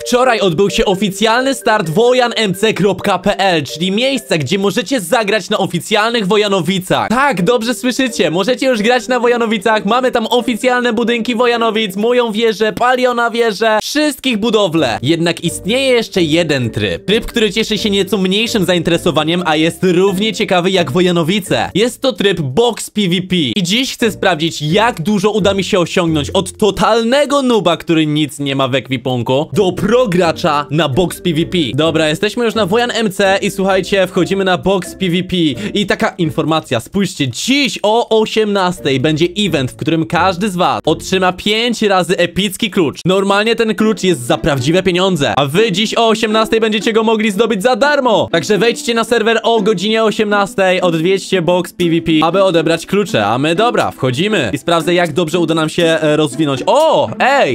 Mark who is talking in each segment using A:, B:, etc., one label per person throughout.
A: Wczoraj odbył się oficjalny start wojanmc.pl, czyli miejsce, gdzie możecie zagrać na oficjalnych Wojanowicach. Tak, dobrze słyszycie, możecie już grać na Wojanowicach, mamy tam oficjalne budynki Wojanowic, moją wieżę, Paliona wieżę, wszystkich budowle. Jednak istnieje jeszcze jeden tryb, który cieszy się nieco mniejszym zainteresowaniem, a jest równie ciekawy jak Wojanowice. Jest to tryb Box PvP i dziś chcę sprawdzić, jak dużo uda mi się osiągnąć od totalnego nooba, który nic nie ma w ekwipunku, do pro gracza na Box PvP. Dobra, jesteśmy już na Wojan MC i słuchajcie, wchodzimy na Box PvP i taka informacja, spójrzcie, dziś o 18 będzie event, w którym każdy z was otrzyma 5 razy epicki klucz. Normalnie ten klucz jest za prawdziwe pieniądze, a wy dziś o 18 będziecie go mogli zdobyć za darmo. Także wejdźcie na serwer o godzinie 18, odwiedźcie Box PvP, aby odebrać klucze, a my dobra, wchodzimy i sprawdzę, jak dobrze uda nam się rozwinąć. O,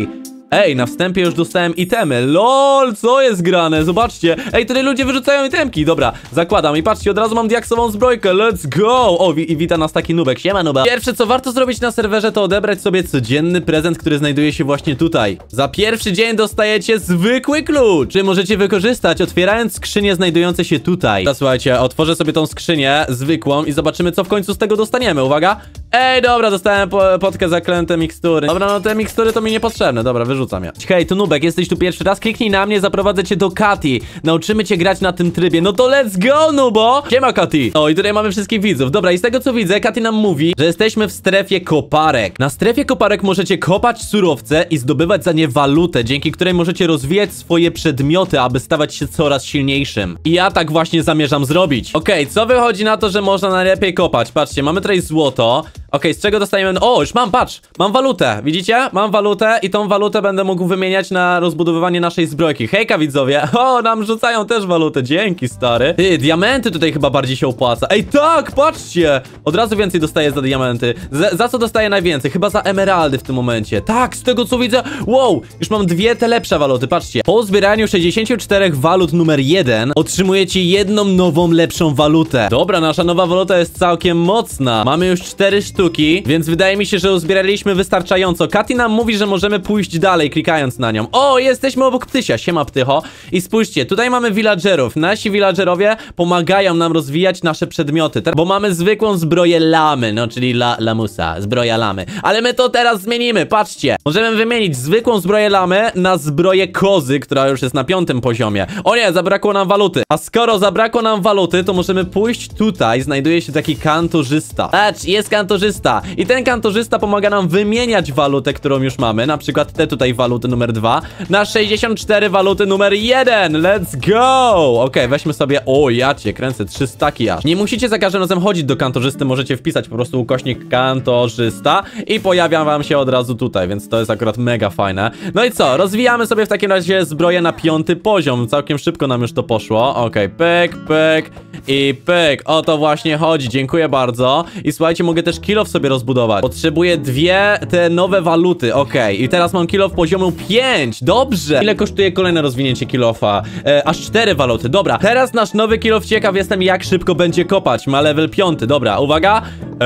A: ej, na wstępie już dostałem itemy. LOL, co jest grane? Zobaczcie. Ej, tutaj ludzie wyrzucają itemki. Dobra, zakładam i patrzcie, od razu mam diaksową zbrojkę. Let's go. O, i wita nas taki nubek. Siema, nuba. Pierwsze, co warto zrobić na serwerze, to odebrać sobie codzienny prezent, który znajduje się właśnie tutaj. Za pierwszy dzień dostajecie zwykły klucz, który możecie wykorzystać, otwierając skrzynię znajdujące się tutaj. Teraz słuchajcie, otworzę sobie tą skrzynię zwykłą i zobaczymy, co w końcu z tego dostaniemy. Uwaga. Ej, dobra, dostałem potkę zaklęte mikstury. Dobra, no te mikstury to mi niepotrzebne. Dobra, wyrzucam je. Hej, tu nubek, jesteś tu pierwszy raz? Kliknij na mnie, zaprowadzę cię do Kati. Nauczymy cię grać na tym trybie. No to let's go, nubo! Siema, Kati. O, i tutaj mamy wszystkich widzów. Dobra, i z tego co widzę, Kati nam mówi, że jesteśmy w strefie koparek. Na strefie koparek możecie kopać surowce i zdobywać za nie walutę, dzięki której możecie rozwijać swoje przedmioty, aby stawać się coraz silniejszym. I ja tak właśnie zamierzam zrobić. Okej, co wychodzi na to, że można najlepiej kopać? Patrzcie, mamy tutaj złoto. Okej, z czego dostajemy? O, już mam, patrz, mam walutę, widzicie? Mam walutę i tą walutę będę mógł wymieniać na rozbudowywanie naszej zbrojki. Hejka, widzowie. O, nam rzucają też walutę, dzięki, stary. Ty, diamenty tutaj chyba bardziej się opłaca. Ej, tak, patrzcie, od razu więcej dostaję za diamenty. Za co dostaję najwięcej? Chyba za emeraldy w tym momencie. Tak, z tego co widzę, wow, już mam dwie te lepsze waluty, patrzcie. Po zbieraniu 64 walut numer 1 otrzymujecie jedną nową, lepszą walutę. Dobra, nasza nowa waluta jest całkiem mocna. Mamy już 4 sztuki, więc wydaje mi się, że uzbieraliśmy wystarczająco. Kati nam mówi, że możemy pójść dalej, klikając na nią. O, jesteśmy obok Ptysia, siema Ptycho. I spójrzcie, tutaj mamy villagerów. Nasi villagerowie pomagają nam rozwijać nasze przedmioty, bo mamy zwykłą zbroję lamy, no czyli lamusa, zbroja lamy. Ale my to teraz zmienimy, patrzcie. Możemy wymienić zwykłą zbroję lamy na zbroję kozy, która już jest na 5. poziomie. O nie, zabrakło nam waluty. A skoro zabrakło nam waluty, to możemy pójść tutaj, znajduje się taki kantorzysta. Patrz, jest kantorzysta. I ten kantorzysta pomaga nam wymieniać walutę, którą już mamy, na przykład te tutaj waluty numer 2 na 64 waluty numer 1. Let's go! Okej, weźmy sobie, o ja cię kręcę, 300 aż. Nie musicie za każdym razem chodzić do kantorzysty, możecie wpisać po prostu ukośnik kantorzysta i pojawia wam się od razu tutaj, więc to jest akurat mega fajne. No i co, rozwijamy sobie w takim razie zbroję na 5. poziom, całkiem szybko nam już to poszło. Okej, pyk, pyk i pyk, o to właśnie chodzi, dziękuję bardzo. I słuchajcie, mogę też kill-off sobie rozbudować. Potrzebuję dwie te nowe waluty, okej. I teraz mam kill-off poziomu 5, dobrze. Ile kosztuje kolejne rozwinięcie kill-offa? Aż 4 waluty, dobra. Teraz nasz nowy kill-off, ciekaw jestem, jak szybko będzie kopać. Ma level 5, dobra, uwaga.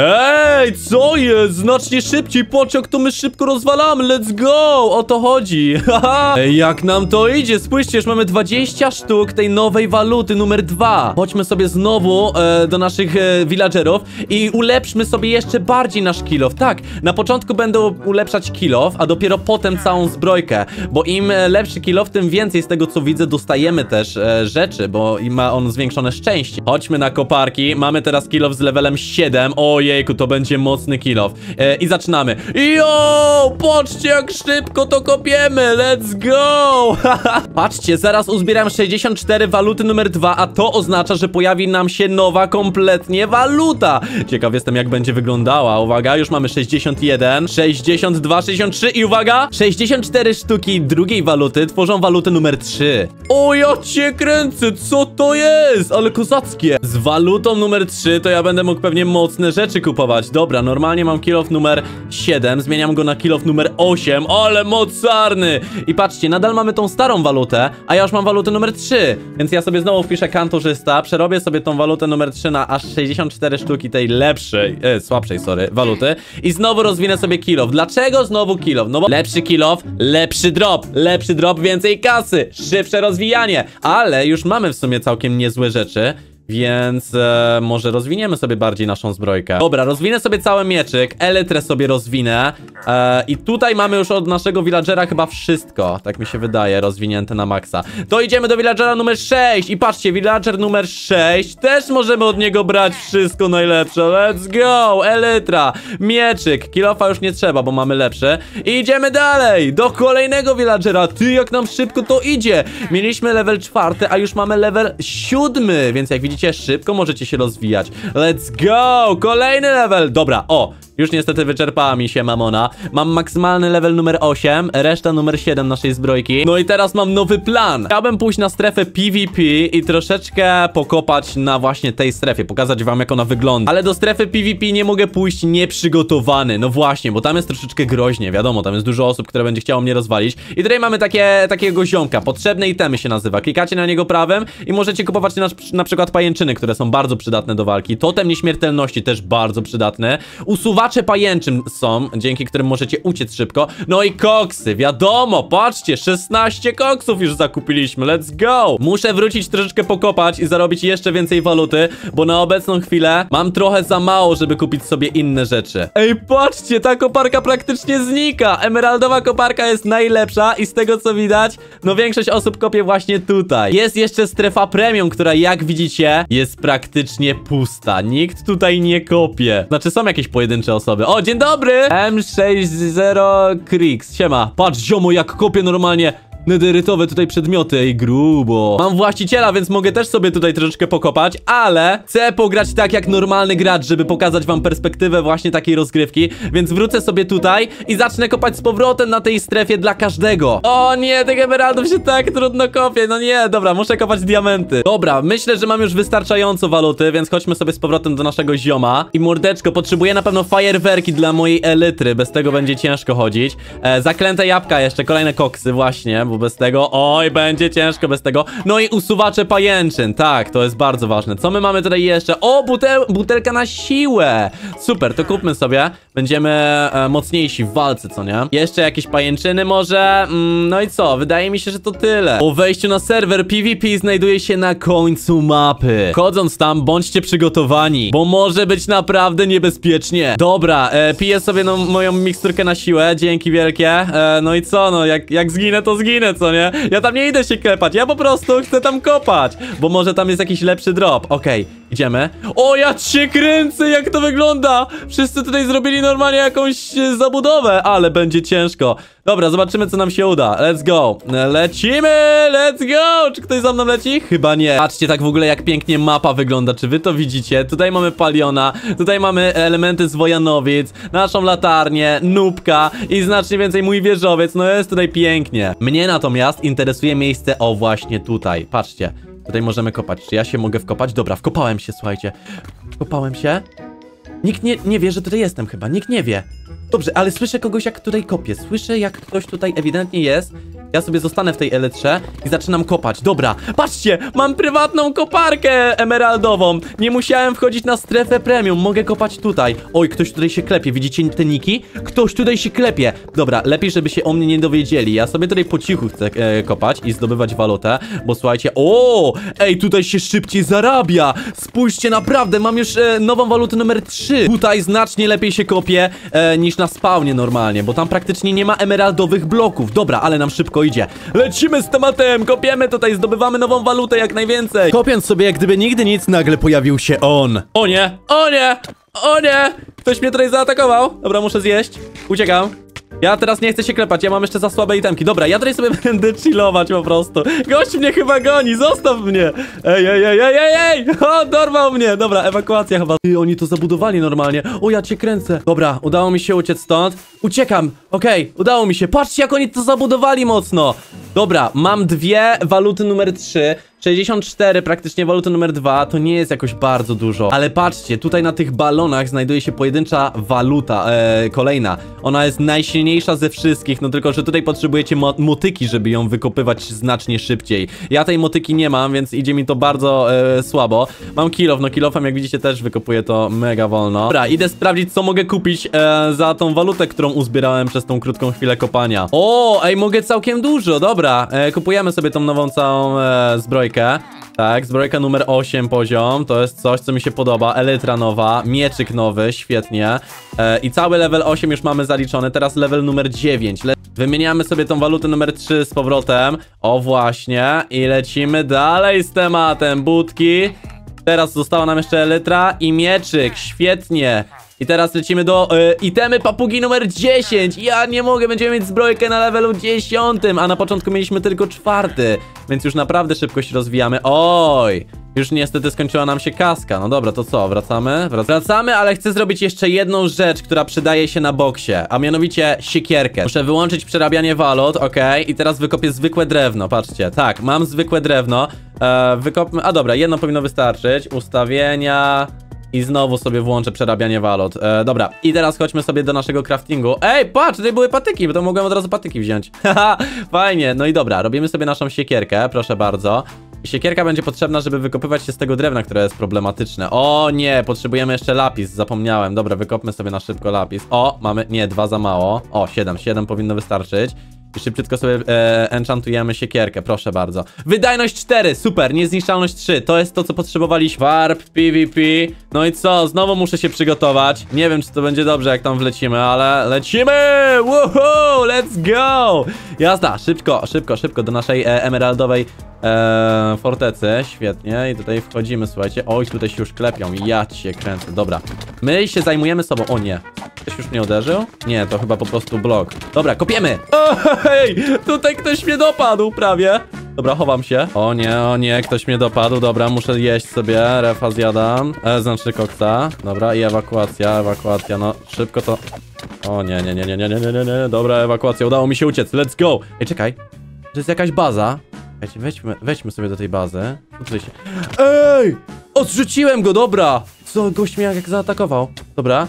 A: Ej, co jest? Znacznie szybciej, patrz jak to my szybko rozwalamy, let's go, o to chodzi. Haha. Ej, jak nam to idzie, spójrzcie, już mamy 20 sztuk tej nowej waluty numer 2. Chodźmy sobie znowu do naszych villagerów i ulepszmy sobie jeszcze bardziej nasz kill-off. Tak, na początku będę ulepszać kill-off, a dopiero potem całą zbrojkę, bo im lepszy kill-off, tym więcej z tego co widzę dostajemy też rzeczy, bo ma on zwiększone szczęście. Chodźmy na koparki, mamy teraz kill-off z levelem 7, ojejku, to będzie mocny kill-off. I zaczynamy. Jo, patrzcie jak szybko to kopiemy, let's go. Patrzcie, zaraz uzbieram 64 waluty numer 2, a to oznacza, że pojawi nam się nowa kompletnie waluta. Ciekaw jestem, jak będzie wyglądała. Uwaga, już mamy 61, 62, 63 i uwaga, 64 sztuki drugiej waluty tworzą walutę numer 3. O, ja cię kręcę, co to jest? Ale kozackie. Z walutą numer 3 to ja będę mógł pewnie mocne rzeczy rzeczy kupować. Dobra, normalnie mam kill off numer 7, zmieniam go na kill off numer 8, ale mocarny! I patrzcie, nadal mamy tą starą walutę, a ja już mam walutę numer 3, więc ja sobie znowu wpiszę kantorzysta, przerobię sobie tą walutę numer 3 na aż 64 sztuki tej słabszej, waluty i znowu rozwinę sobie kill off. Dlaczego znowu kill off? No bo lepszy kill off, lepszy drop, więcej kasy, szybsze rozwijanie, ale już mamy w sumie całkiem niezłe rzeczy. Więc może rozwiniemy sobie bardziej naszą zbrojkę. Dobra, rozwinę sobie cały mieczyk, elytrę sobie rozwinę i tutaj mamy już od naszego villagera chyba wszystko. Tak mi się wydaje, rozwinięte na maksa. To idziemy do villagera numer 6 i patrzcie, villager numer 6 też możemy od niego brać wszystko najlepsze. Let's go, elytra, mieczyk, kill-offa już nie trzeba, bo mamy lepszy. I idziemy dalej, do kolejnego villagera. Ty, jak nam szybko to idzie. Mieliśmy level 4, a już mamy level 7, więc jak widzicie, szybko możecie się rozwijać. Let's go! Kolejny level! Dobra, już niestety wyczerpała mi się mamona. Mam maksymalny level numer 8, reszta numer 7 naszej zbrojki. No i teraz mam nowy plan. Chciałbym pójść na strefę PvP i troszeczkę pokopać na właśnie tej strefie, pokazać wam, jak ona wygląda. Ale do strefy PvP nie mogę pójść nieprzygotowany. No właśnie, bo tam jest troszeczkę groźnie, wiadomo, tam jest dużo osób, które będzie chciało mnie rozwalić. I tutaj mamy takiego ziomka, potrzebne itemy się nazywa. Klikacie na niego prawym i możecie kupować na przykład pajęczyny, które są bardzo przydatne do walki. Totem nieśmiertelności też bardzo przydatny. Usuwacze pajęczym są, dzięki którym możecie uciec szybko. No i koksy, wiadomo, patrzcie, 16 koksów już zakupiliśmy, let's go! Muszę wrócić troszeczkę pokopać i zarobić jeszcze więcej waluty, bo na obecną chwilę mam trochę za mało, żeby kupić sobie inne rzeczy. Ej, patrzcie, ta koparka praktycznie znika! Emeraldowa koparka jest najlepsza i z tego co widać, no większość osób kopie właśnie tutaj. Jest jeszcze strefa premium, która jak widzicie, jest praktycznie pusta. Nikt tutaj nie kopie. Znaczy są jakieś pojedyncze osoby. O, dzień dobry! M60 Krix, siema. Patrz, ziomo, jak kopie normalnie nederytowe tutaj przedmioty i grubo. Mam właściciela, więc mogę też sobie tutaj troszeczkę pokopać, ale chcę pograć tak jak normalny gracz, żeby pokazać wam perspektywę właśnie takiej rozgrywki, więc wrócę sobie tutaj i zacznę kopać z powrotem na tej strefie dla każdego. O nie, tych emeraldów się tak trudno kopie, no nie, dobra, muszę kopać diamenty. Dobra, myślę, że mam już wystarczająco waluty, więc chodźmy sobie z powrotem do naszego zioma. I mordeczko, potrzebuję na pewno fajerwerki dla mojej elytry, bez tego będzie ciężko chodzić. Zaklęte jabłka jeszcze, kolejne koksy właśnie, bo bez tego, oj, będzie ciężko bez tego. No i usuwacze pajęczyn, tak, to jest bardzo ważne. Co my mamy tutaj jeszcze? O, butelka na siłę. Super, to kupmy sobie. Będziemy mocniejsi w walce, co nie? Jeszcze jakieś pajęczyny może? No i co? Wydaje mi się, że to tyle. Po wejściu na serwer PvP znajduje się na końcu mapy. Wchodząc tam, bądźcie przygotowani, bo może być naprawdę niebezpiecznie. Dobra, piję sobie moją miksturkę na siłę, dzięki wielkie. No i co? No jak zginę, to zginę, co nie? Ja tam nie idę się klepać, ja po prostu chcę tam kopać, bo może tam jest jakiś lepszy drop. Okej, idziemy. O, ja cię kręcę, jak to wygląda! Wszyscy tutaj zrobili normalnie jakąś zabudowę, ale będzie ciężko. Dobra, zobaczymy, co nam się uda. Let's go. Lecimy, let's go! Czy ktoś za mną leci? Chyba nie. Patrzcie tak w ogóle, jak pięknie mapa wygląda. Czy wy to widzicie? Tutaj mamy paliona, tutaj mamy elementy z Wojanowic, naszą latarnię, nubka i znacznie więcej mój wieżowiec. No jest tutaj pięknie. Mnie natomiast interesuje miejsce, o właśnie tutaj. Patrzcie, tutaj możemy kopać. Czy ja się mogę wkopać? Dobra, wkopałem się, słuchajcie. Wkopałem się. Nikt nie wie, że tutaj jestem chyba. Nikt nie wie. Dobrze, ale słyszę kogoś, jak tutaj kopie. Słyszę, jak ktoś tutaj ewidentnie jest. Ja sobie zostanę w tej elytrze i zaczynam kopać. Dobra, patrzcie, mam prywatną koparkę emeraldową. Nie musiałem wchodzić na strefę premium. Mogę kopać tutaj. Oj, ktoś tutaj się klepie. Widzicie te niki? Ktoś tutaj się klepie. Dobra, lepiej, żeby się o mnie nie dowiedzieli. Ja sobie tutaj po cichu chcę kopać i zdobywać walutę, bo słuchajcie, ej, tutaj się szybciej zarabia. Spójrzcie, naprawdę, mam już nową walutę numer 3. Tutaj znacznie lepiej się kopie niż na spawnie normalnie, bo tam praktycznie nie ma emeraldowych bloków. Dobra, ale nam szybko idzie. Lecimy z tematem, kopiemy tutaj, zdobywamy nową walutę jak najwięcej. Kopiąc sobie, jak gdyby nigdy nic, nagle pojawił się on. O nie, o nie, o nie! Ktoś mnie tutaj zaatakował. Dobra, muszę zjeść. Uciekam. Ja teraz nie chcę się klepać, ja mam jeszcze za słabe itemki. Dobra, ja tutaj sobie będę chillować po prostu. Gość mnie chyba goni, zostaw mnie. Ej. O, dorwał mnie. Dobra, ewakuacja chyba. Oni to zabudowali normalnie. O, ja cię kręcę. Dobra, udało mi się uciec stąd. Uciekam. Okej, udało mi się. Patrzcie, jak oni to zabudowali mocno. Dobra, mam dwie waluty numer 3. 64 praktycznie waluty numer 2 to nie jest jakoś bardzo dużo. Ale patrzcie, tutaj na tych balonach znajduje się pojedyncza waluta, kolejna. Ona jest najsilniejsza ze wszystkich, no tylko, że tutaj potrzebujecie motyki, żeby ją wykopywać znacznie szybciej. Ja tej motyki nie mam, więc idzie mi to bardzo słabo. Mam kilof, no kilofem jak widzicie też wykopuję to mega wolno. Dobra, idę sprawdzić, co mogę kupić za tą walutę, którą uzbierałem przez tą krótką chwilę kopania. O, ej, mogę całkiem dużo, dobra. Kupujemy sobie tą nową całą zbrojkę. Tak, zbrojka numer 8 poziom, to jest coś, co mi się podoba. Elytra nowa, mieczyk nowy, świetnie. I cały level 8 już mamy zaliczony, teraz level numer 9. Wymieniamy sobie tą walutę numer 3 z powrotem. O właśnie, i lecimy dalej z tematem. Budki. Teraz została nam jeszcze elytra i mieczyk, świetnie. I teraz lecimy do itemy papugi numer 10. Ja nie mogę, będziemy mieć zbrojkę na levelu 10, a na początku mieliśmy tylko 4. Więc już naprawdę szybko się rozwijamy. Oj, już niestety skończyła nam się kaska. No dobra, to co, wracamy? Wracamy, ale chcę zrobić jeszcze jedną rzecz, która przydaje się na boksie, a mianowicie siekierkę. Muszę wyłączyć przerabianie walut, okej. I teraz wykopię zwykłe drewno, patrzcie. Tak, mam zwykłe drewno. Wykopmy, a dobra, jedno powinno wystarczyć. Ustawienia... I znowu sobie włączę przerabianie walut. Dobra, i teraz chodźmy sobie do naszego craftingu. Ej, patrz, tutaj były patyki, bo to mogłem od razu patyki wziąć. Haha, fajnie. No i dobra, robimy sobie naszą siekierkę, proszę bardzo. Siekierka będzie potrzebna, żeby wykopywać się z tego drewna, które jest problematyczne. O nie, potrzebujemy jeszcze lapis, zapomniałem. Dobra, wykopmy sobie na szybko lapis. O, mamy, nie, 2 za mało. O, 7 powinno wystarczyć. I szybciutko sobie enchantujemy siekierkę, proszę bardzo. Wydajność 4, super, niezniszczalność 3. To jest to, co potrzebowaliśmy. Warp, PvP. No i co, znowu muszę się przygotować. Nie wiem, czy to będzie dobrze, jak tam wlecimy, ale lecimy! Woohoo, let's go! Jazda, szybko do naszej emeraldowej fortecy, świetnie. I tutaj wchodzimy, słuchajcie. Oj, tutaj się już klepią, ja cię kręcę, dobra. My się zajmujemy sobą, o nie. Ktoś już mnie uderzył? Nie, to chyba po prostu blok. Dobra, kopiemy! Ej, tutaj ktoś mnie dopadł prawie. Dobra, chowam się. O nie, ktoś mnie dopadł. Dobra, muszę jeść sobie, refa zjadam. Znaczy koksa. Dobra, i ewakuacja, no szybko to... O nie. Dobra, ewakuacja, udało mi się uciec, let's go. Ej, czekaj, to jest jakaś baza. Wejdźmy sobie do tej bazy. Tutaj się... Ej! Odrzuciłem go, dobra! Co, gość mnie jak zaatakował. Dobra.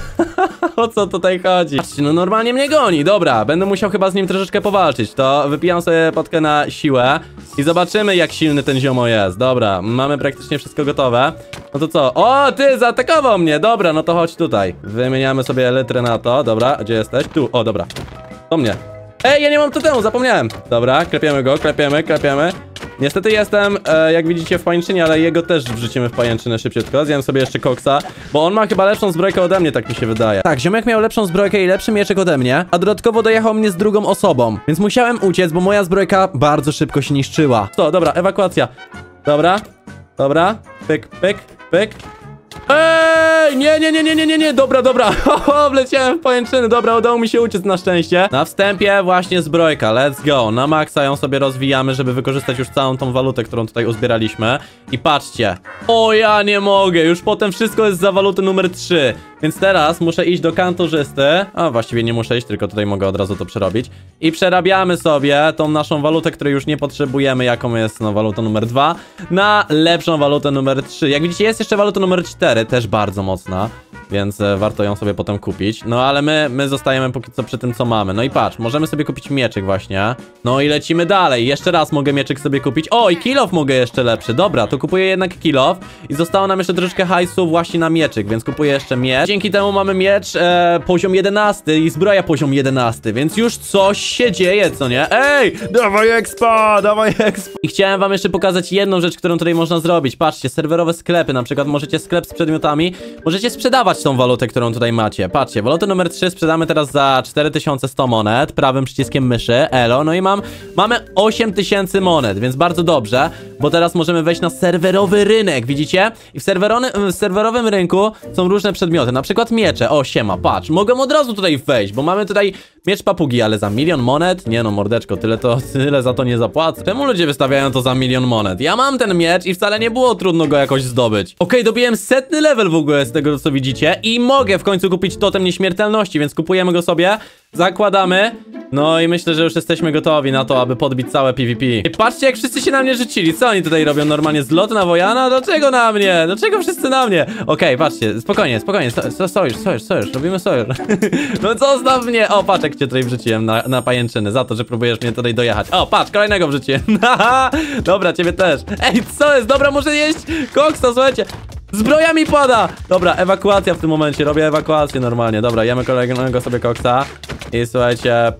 A: O co tutaj chodzi? Patrzcie, no normalnie mnie goni, dobra. Będę musiał chyba z nim troszeczkę powalczyć. To wypijam sobie potkę na siłę i zobaczymy, jak silny ten ziomo jest. Dobra, mamy praktycznie wszystko gotowe. No to co? O, ty, zaatakował mnie! Dobra, no to chodź tutaj. Wymieniamy sobie elytrę na to. Dobra, gdzie jesteś? Tu, o, dobra. Do mnie. Ej, ja nie mam totemu, zapomniałem. Dobra, klepiemy go, klepiemy. Niestety jestem, jak widzicie, w pajęczynie, ale jego też wrzucimy w pajęczynę szybciutko. Zjem sobie jeszcze koksa, bo on ma chyba lepszą zbrojkę ode mnie, tak mi się wydaje. Tak, ziomek miał lepszą zbrojkę i lepszy mieczek ode mnie, a dodatkowo dojechał mnie z drugą osobą. Więc musiałem uciec, bo moja zbrojka bardzo szybko się niszczyła. Co, dobra, ewakuacja. Dobra, pyk. Ej, nie, dobra, wleciałem w pajęczyny, dobra, udało mi się uciec na szczęście. Na wstępie właśnie zbrojka, let's go, na maksa ją sobie rozwijamy, żeby wykorzystać już całą tą walutę, którą tutaj uzbieraliśmy. I patrzcie, o ja nie mogę, już potem wszystko jest za walutę numer 3. Więc teraz muszę iść do kantorzysty, a właściwie nie muszę iść, tylko tutaj mogę od razu to przerobić. I przerabiamy sobie tą naszą walutę, której już nie potrzebujemy, jaką jest no, waluta numer 2, na lepszą walutę numer 3. Jak widzicie, jest jeszcze waluta numer 4, też bardzo mocna, więc warto ją sobie potem kupić. No ale my zostajemy póki co przy tym, co mamy. No i patrz, możemy sobie kupić mieczyk właśnie. No i lecimy dalej, jeszcze raz mogę mieczyk sobie kupić. O, i kilof mogę jeszcze lepszy, dobra, to kupuję jednak kilof. I zostało nam jeszcze troszeczkę hajsu właśnie na mieczyk, więc kupuję jeszcze miecz. Dzięki temu mamy miecz poziom 11 i zbroja poziom 11, więc już coś się dzieje, co nie? Ej, dawaj expa! I chciałem wam jeszcze pokazać jedną rzecz, którą tutaj można zrobić. Patrzcie, serwerowe sklepy, na przykład możecie sklep z przedmiotami, możecie sprzedawać tą walutę, którą tutaj macie. Patrzcie, walutę numer 3 sprzedamy teraz za 4100 monet, prawym przyciskiem myszy, elo, no i mamy 8000 monet, więc bardzo dobrze, bo teraz możemy wejść na serwerowy rynek, widzicie? I w serwerowym rynku są różne przedmioty, na przykład miecze. O, siema, patrz, mogę od razu tutaj wejść, bo mamy tutaj miecz papugi, ale za 1 000 000 monet? Nie no, mordeczko, tyle za to nie zapłacę. Czemu ludzie wystawiają to za 1 000 000 monet? Ja mam ten miecz i wcale nie było trudno go jakoś zdobyć. Okej, dobiłem 100 level w ogóle z tego, co widzicie. sobie i mogę w końcu kupić totem nieśmiertelności, więc kupujemy go sobie, zakładamy. No i myślę, że już jesteśmy gotowi na to, aby podbić całe PvP. I patrzcie, jak wszyscy się na mnie rzucili. Co oni tutaj robią? Normalnie zlot na Wojana? Dlaczego na mnie? Dlaczego wszyscy na mnie? Okej, patrzcie, spokojnie, spokojnie. Sojusz, robimy sojusz. No zostaw mnie! O, patrz, jak cię tutaj wrzuciłem na pajęczyny, za to, że próbujesz mnie tutaj dojechać. O, patrz, kolejnego wrzuciłem. Dobra, ciebie też. Ej, co jest? Dobra, muszę jeść koksa, słuchajcie. Zbroja mi pada! Dobra, ewakuacja w tym momencie, robię ewakuację normalnie. Dobra, jemy kolejnego sobie koksa. I słuchajcie,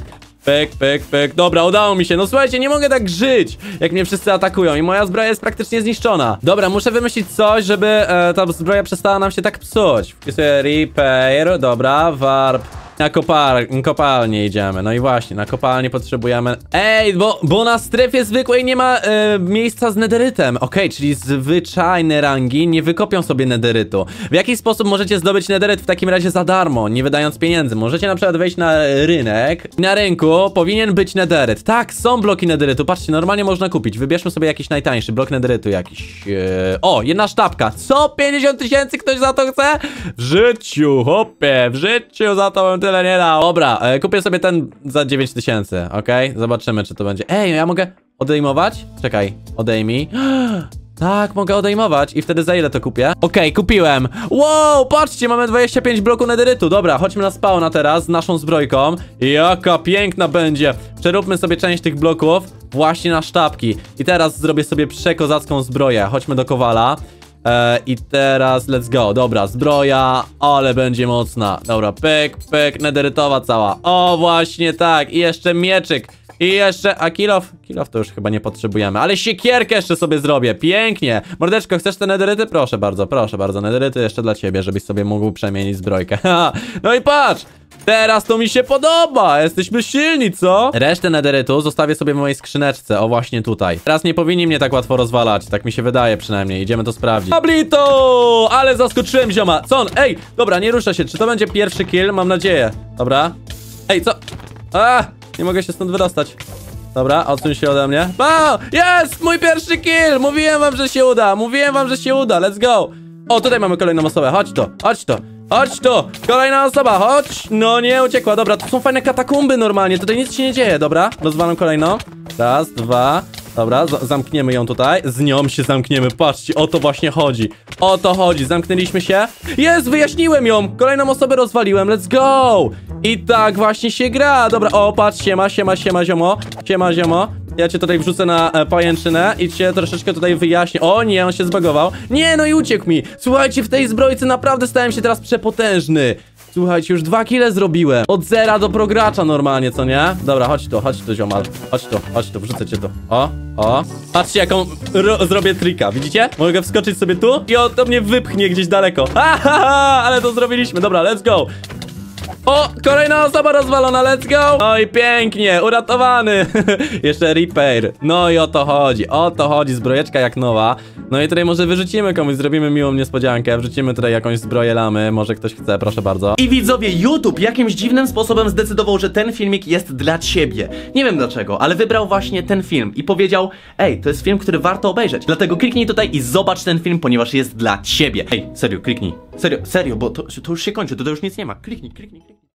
A: pyk. Dobra, udało mi się. No słuchajcie, nie mogę tak żyć, jak mnie wszyscy atakują i moja zbroja jest praktycznie zniszczona. Dobra, muszę wymyślić coś, żeby ta zbroja przestała nam się tak psuć. Wpisuję repair, dobra, warp. Na kopalnię idziemy, no i właśnie, na kopalnię potrzebujemy... Ej, bo na strefie zwykłej nie ma miejsca z nederytem. Okej, czyli zwyczajne rangi nie wykopią sobie nederytu. W jaki sposób możecie zdobyć nederyt w takim razie za darmo, nie wydając pieniędzy? Możecie na przykład wejść na rynek. Na rynku powinien być nederyt. Tak, są bloki nederytu, patrzcie, normalnie można kupić. Wybierzmy sobie jakiś najtańszy blok nederytu jakiś. O, jedna sztabka. Co? 50 000 ktoś za to chce? W życiu, hopie, w życiu za to bym tyle nie dał. Dobra, kupię sobie ten za 9000, okej? Zobaczymy, czy to będzie. Ej, ja mogę odejmować? Czekaj, odejmij. Tak, mogę odejmować i wtedy za ile to kupię? Okej, kupiłem. Wow, patrzcie, mamy 25 bloków nederytu. Dobra, chodźmy na spawna teraz z naszą zbrojką. Jaka piękna będzie. Przeróbmy sobie część tych bloków właśnie na sztabki. I teraz zrobię sobie przekozacką zbroję. Chodźmy do Kowala. I teraz let's go, dobra, zbroja, ale będzie mocna. Dobra, pyk, nederytowa cała. O, właśnie tak, i jeszcze mieczyk. I jeszcze, a kilof to już chyba nie potrzebujemy, ale siekierkę jeszcze sobie zrobię, pięknie. Mordeczko, chcesz te nederyty? Proszę bardzo, nederyty jeszcze dla ciebie, żebyś sobie mógł przemienić zbrojkę. No i patrz! Teraz to mi się podoba! Jesteśmy silni, co? Resztę nederytu zostawię sobie w mojej skrzyneczce. O, właśnie tutaj. Teraz nie powinni mnie tak łatwo rozwalać. Tak mi się wydaje przynajmniej. Idziemy to sprawdzić. Pablito! Ale zaskoczyłem zioma. Co on? Ej! Dobra, nie rusza się. Czy to będzie pierwszy kill? Mam nadzieję. Dobra. Ej, co? Nie mogę się stąd wydostać. Dobra, odsuń się ode mnie. Jest! Mój pierwszy kill! Mówiłem wam, że się uda. Let's go. O, tutaj mamy kolejną osobę. Chodź to! Kolejna osoba, chodź! No nie, uciekła, dobra, tu są fajne katakumby normalnie, tutaj nic się nie dzieje, dobra. Rozwalam kolejną. Raz, dwa. Dobra, zamkniemy ją tutaj. Z nią się zamkniemy, patrzcie, o to właśnie chodzi. O to chodzi, zamknęliśmy się. Jest, wyjaśniłem ją! Kolejną osobę rozwaliłem, let's go! I tak właśnie się gra, dobra, o, patrz, siema, ziomo. Ja cię tutaj wrzucę na pajęczynę i cię troszeczkę tutaj wyjaśnię. O nie, on się zbagował. Nie, no i uciekł mi. Słuchajcie, w tej zbrojce naprawdę stałem się teraz przepotężny. Słuchajcie, już 2 kile zrobiłem. Od zera do progracza normalnie, co nie? Dobra, chodź tu, ziomal. Chodź tu, wrzucę cię tu. O. Patrzcie, jaką zrobię trika, widzicie? Mogę wskoczyć sobie tu i to mnie wypchnie gdzieś daleko. Ale to zrobiliśmy. Dobra, let's go. O, kolejna osoba rozwalona, let's go. No i pięknie, uratowany. Jeszcze repair. No i o to chodzi, zbrojeczka jak nowa. No i tutaj może wyrzucimy komuś, zrobimy miłą niespodziankę. Wrzucimy tutaj jakąś zbroję lamy, może ktoś chce, proszę bardzo.
B: I widzowie, YouTube jakimś dziwnym sposobem zdecydował, że ten filmik jest dla ciebie. Nie wiem dlaczego, ale wybrał właśnie ten film i powiedział: ej, to jest film, który warto obejrzeć. Dlatego kliknij tutaj i zobacz ten film, ponieważ jest dla ciebie. Ej, serio, kliknij. Serio, bo to już się kończy, to już nic nie ma. Kliknij.